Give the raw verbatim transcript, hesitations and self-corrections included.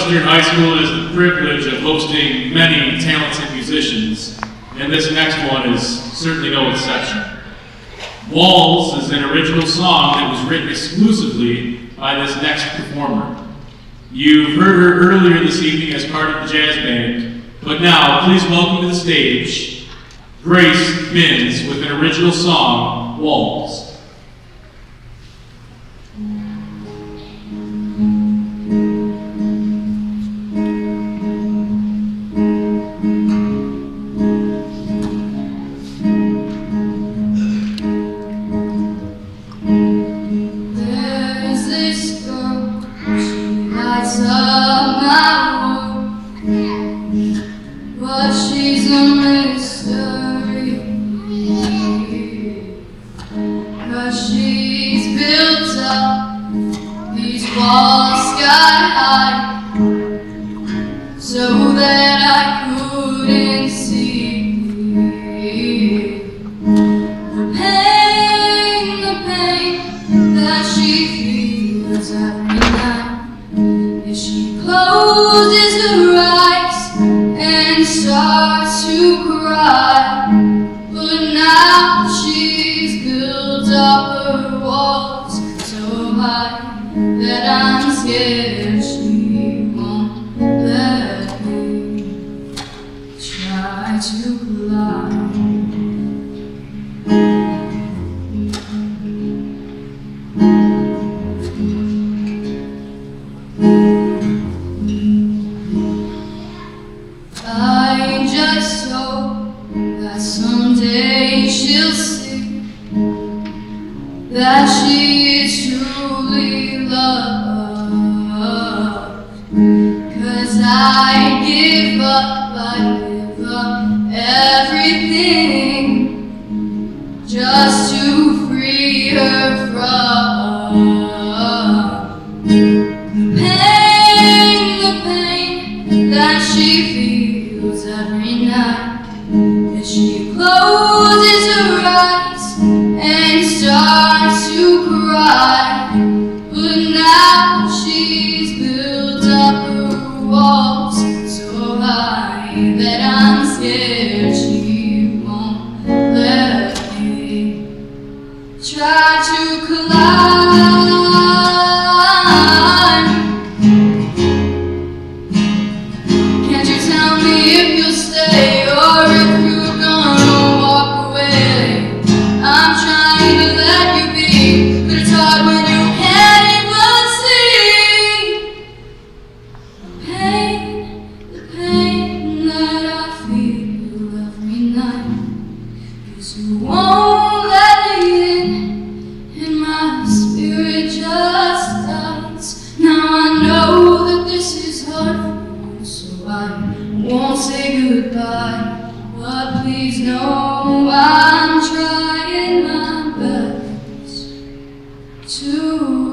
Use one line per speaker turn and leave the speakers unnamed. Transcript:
Western High School has the privilege of hosting many talented musicians, and this next one is certainly no exception. Walls is an original song that was written exclusively by this next performer. You've heard her earlier this evening as part of the jazz band, but now please welcome to the stage Grace Binns with an original song, Walls.
To